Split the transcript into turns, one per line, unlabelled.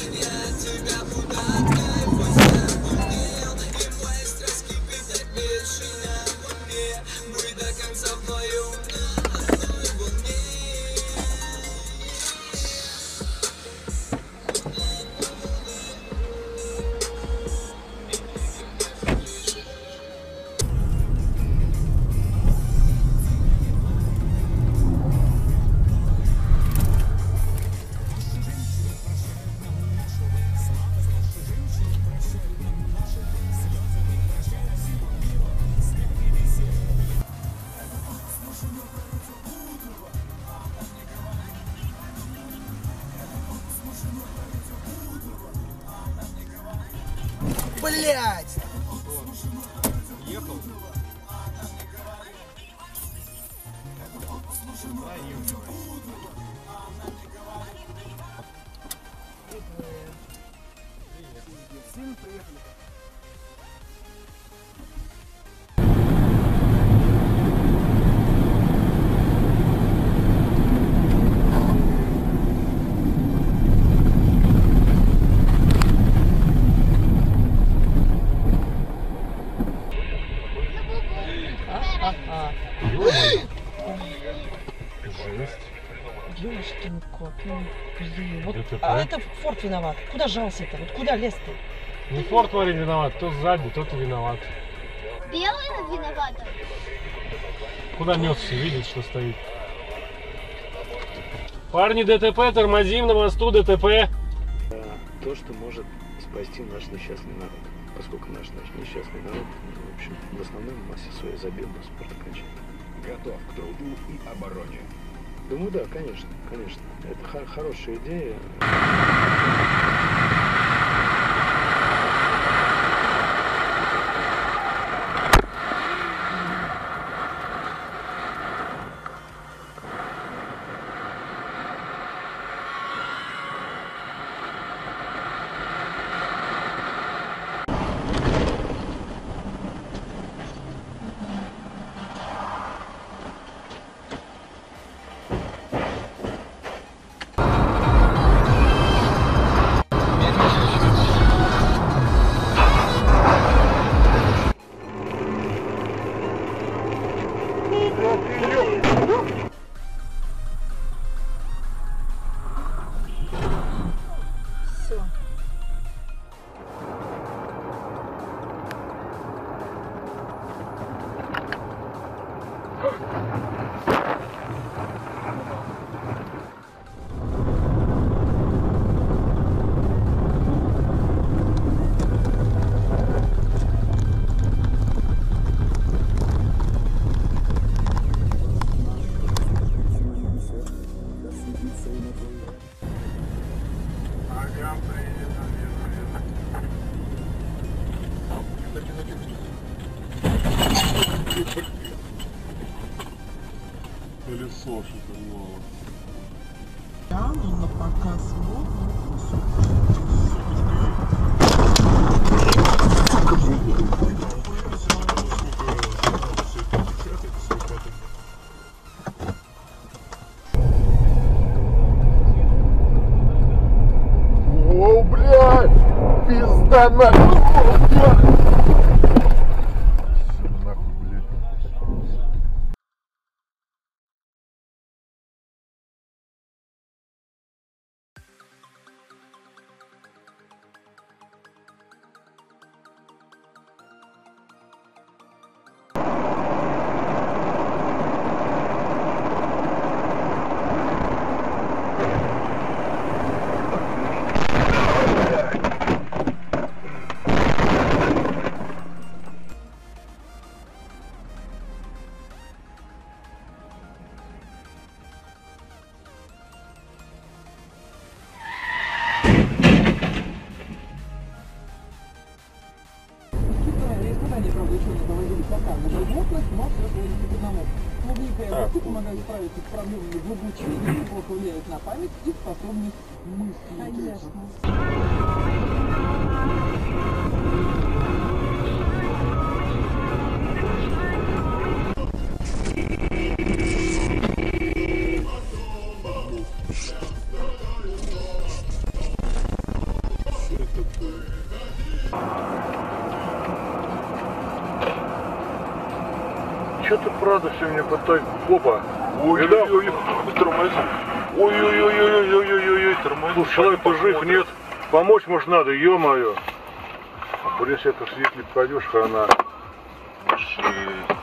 Блять!
Ехал?
Сын, приехали.
Ёшкинко, блин, вот, а это Форд виноват. Куда жался-то? Вот куда лез-то?
Не Форд, парень, виноват, кто сзади, тот и виноват.
Белая виновата?
Куда несся, видит, что стоит. Парни, ДТП, тормозим на мосту, ДТП.
То, что может спасти наш несчастный народ. Поскольку наш несчастный народ, в общем, в основной массе своей забил на спорткаче.
Готов к труду и обороне.
Думаю, да, конечно, конечно. Это хорошая идея.
Колесо шикарное.
Да, ну на показ
О, блядь! Пизда нахуй!
помогают справиться с проблемами глубочайшими, плохо влияют на память и способность мысли.
что ты правда все мне пытаешься? Опа. Ой-ой-ой.
Тормози.
Ой-ой-ой-ой-ой-ой-ой.
Тормози.
Человек-то жив, нет? Помочь, может, надо, ё-моё. Блин, если это в свет не пойдешь, хана.
Жесть.